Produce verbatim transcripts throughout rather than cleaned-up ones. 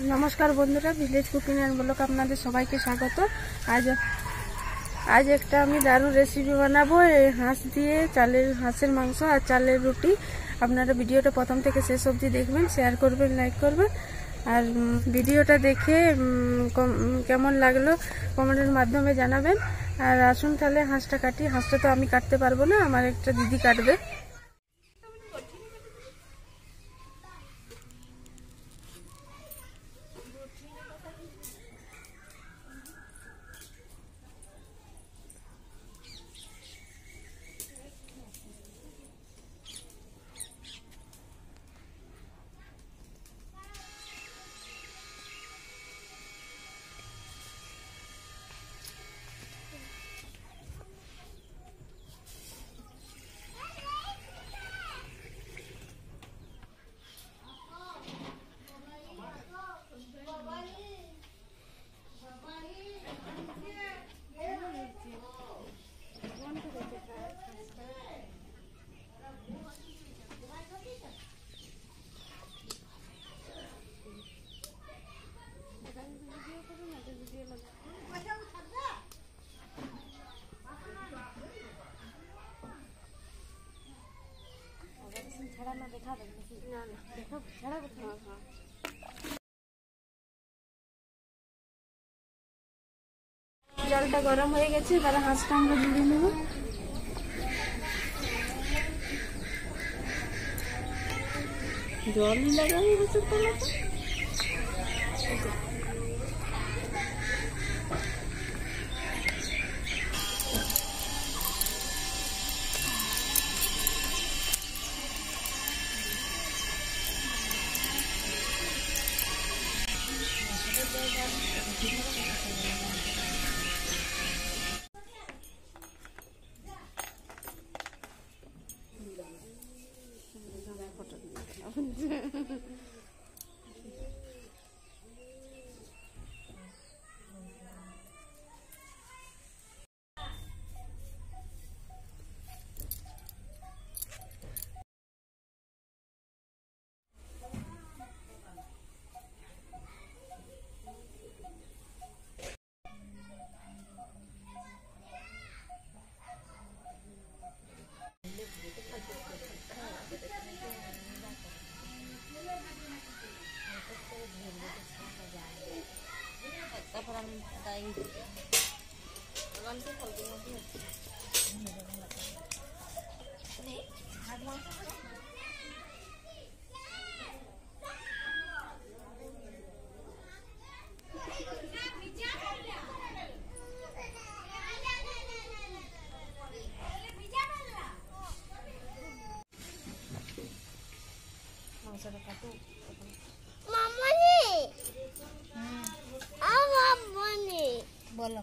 नमस्कार बंधुरा village cooking and blog আপনাদের সবাইকে স্বাগত। আজ আজ একটা আমি দারুণ রেসিপি বানাবো হাঁস দিয়ে চালের হাঁসের মাংস আর চালের রুটি। আপনারা ভিডিওটা প্রথম থেকে শেষ অবধি দেখবেন, শেয়ার করবেন, লাইক করবেন আর ভিডিওটা দেখে কেমন লাগলো কমেন্টের মাধ্যমে জানাবেন। আর আসুন তাহলে হাঁসটা কাটি। হাঁসটা তো আমি কাটতে পারবো না, আমার একটা দিদি কাটবে। জলটা গরম হয়ে গেছে, এবার হাঁসটা আমরা জুড়ে নেব। জলই লাগাই বছর बोलो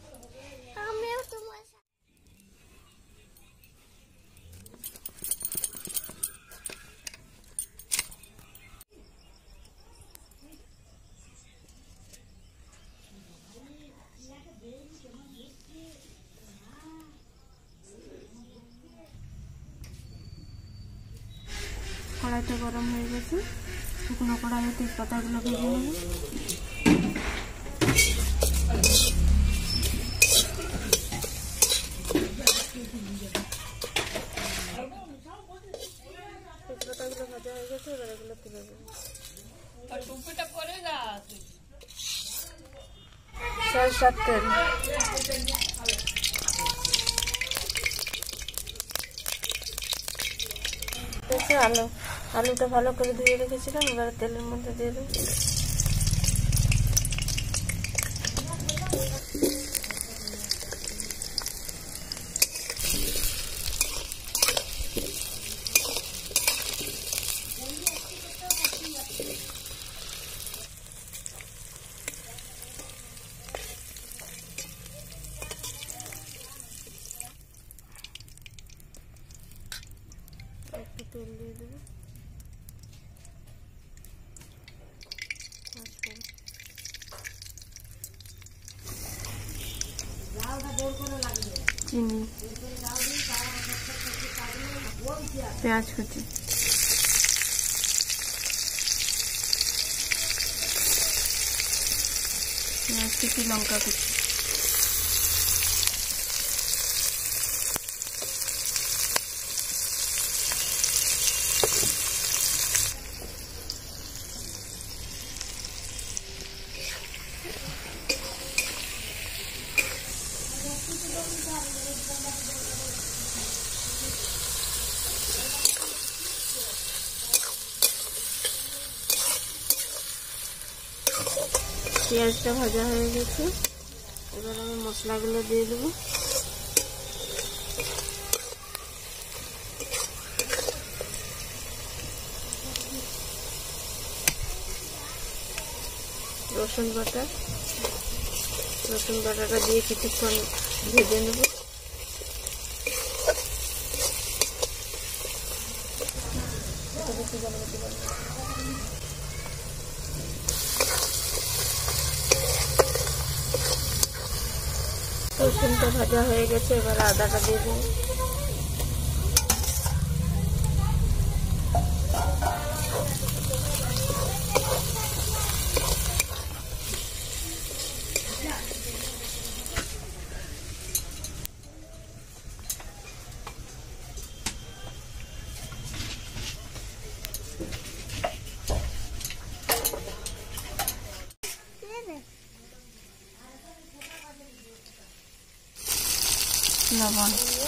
কড়াইটা গরম হয়ে গেছে, শুকনো কড়াইয়ে তেজপাতাগুলো ভেজে নেব। তেজপাতাগুলো ভাজা হয়ে গেছে, এবার এগুলো তুলে দেবো। সরষের তেল, আলু আলুটা ভালো করে ধুয়ে রেখেছিলাম, এবার তেলের মধ্যে দিয়ে দেবো। একটু তেল দিয়ে দেবো। চিনি, পেঁয়াজ কুচি, পেঁয়াজ কুচি, লঙ্কা কুচি। পেঁয়াজটা ভাজা হয়ে গেছে, এবার আমি মশলাগুলো দিয়ে দেবো। রসুন বাটা, রসুন বাটাটা দিয়ে কিছুক্ষণ ভেজে নেব। রসুনটা ভাজা হয়ে গেছে, এবার আদাটা দিয়ে দেবো। লবণ,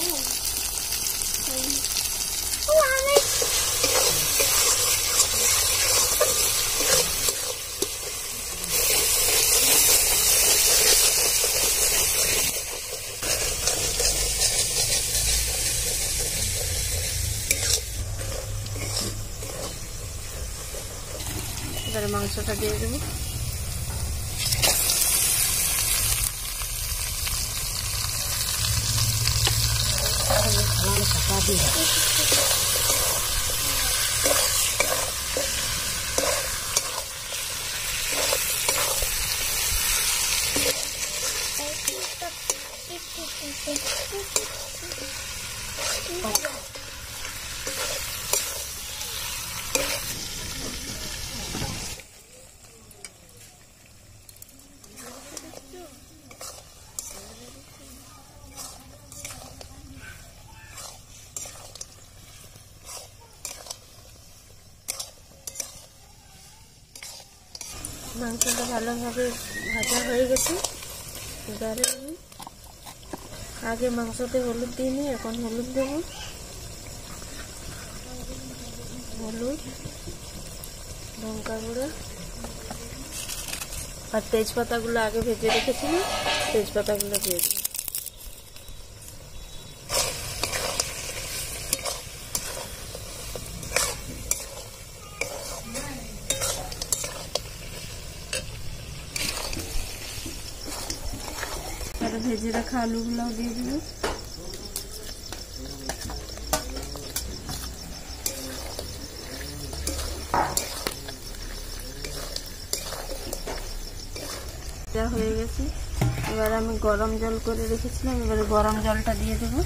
এবারে মাংসটা দিয়ে দেবো। মাংসটা ভালোভাবে ভাজা হয়ে গেছে, এবারে আমি আগে মাংসতে হলুদ দিইনি, এখন হলুদ দেব। হলুদ, লঙ্কা গুঁড়ো আর তেজপাতাগুলো আগে ভেজে রেখেছিলাম, তেজপাতাগুলো দিয়ে দেব। ভেজে রাখা আলুগুলাও দিয়ে দেব। হয়ে গেছে, এবার আমি গরম জল করে রেখেছিলাম, এবারে গরম জলটা দিয়ে দেব।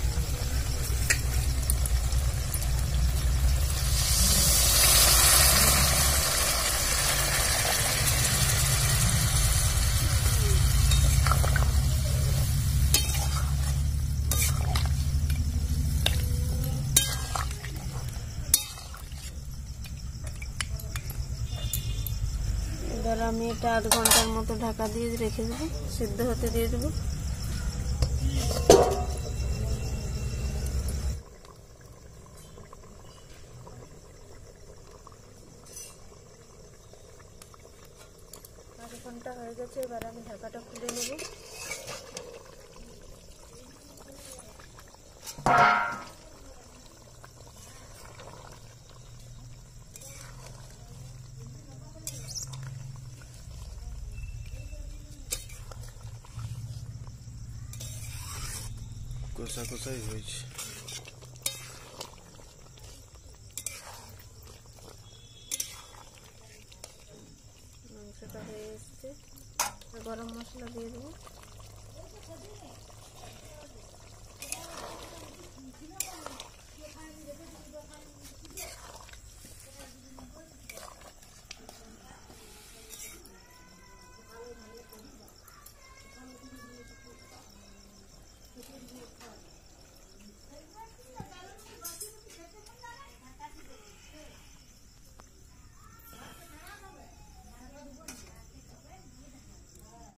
এবার আমি এটা আধ ঘন্টার মতো ঢাকা দিয়ে রেখে দেবো, সিদ্ধ হতে দিয়ে দেবো। আধ ঘন্টা হয়ে গেছে, এবার আমি ঢাকাটা খুলে নেব। কষা কষাই হয়েছে। মাংসটা হয়ে এসছে, গরম মশলা দিয়ে দেবো।